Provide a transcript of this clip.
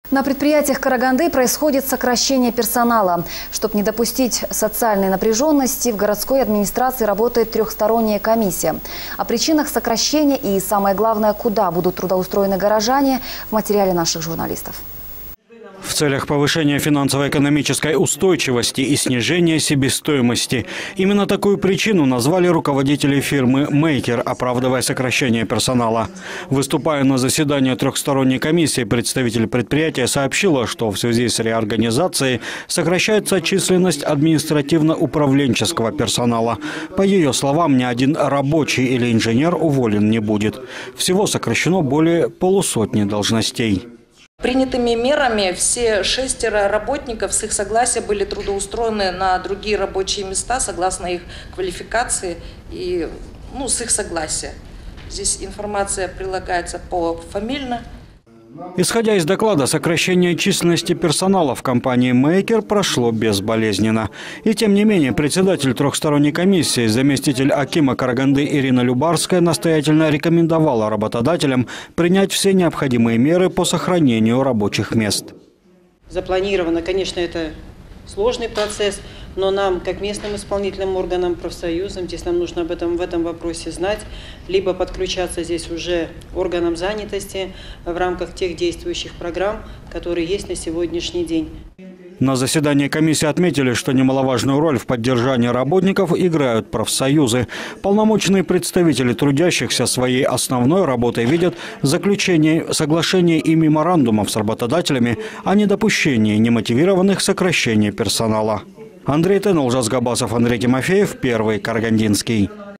На предприятиях Караганды происходит сокращение персонала. Чтобы не допустить социальной напряженности, в городской администрации работает трехсторонняя комиссия. О причинах сокращения и, самое главное, куда будут трудоустроены горожане, в материале наших журналистов. В целях повышения финансово-экономической устойчивости и снижения себестоимости. Именно такую причину назвали руководители фирмы «Мейкер», оправдывая сокращение персонала. Выступая на заседании трехсторонней комиссии, представитель предприятия сообщила, что в связи с реорганизацией сокращается численность административно-управленческого персонала. По ее словам, ни один рабочий или инженер уволен не будет. Всего сокращено более полусотни должностей. Принятыми мерами все 6 работников с их согласия были трудоустроены на другие рабочие места согласно их квалификации и с их согласия. Здесь информация прилагается пофамильно. Исходя из доклада, сокращение численности персонала в компании «Мейкер» прошло безболезненно. И тем не менее, председатель трехсторонней комиссии, заместитель акима Караганды Ирина Любарская настоятельно рекомендовала работодателям принять все необходимые меры по сохранению рабочих мест. Запланировано, конечно, это сложный процесс, но нам, как местным исполнительным органам, профсоюзам, здесь нам нужно в этом вопросе знать, либо подключаться здесь уже органам занятости в рамках тех действующих программ, которые есть на сегодняшний день. На заседании комиссии отметили, что немаловажную роль в поддержании работников играют профсоюзы. Полномочные представители трудящихся своей основной работой видят заключение соглашений и меморандумов с работодателями о недопущении немотивированных сокращений персонала. Андрей Тен, Олжас Габасов, Андрей Тимофеев, Первый Карагандинский.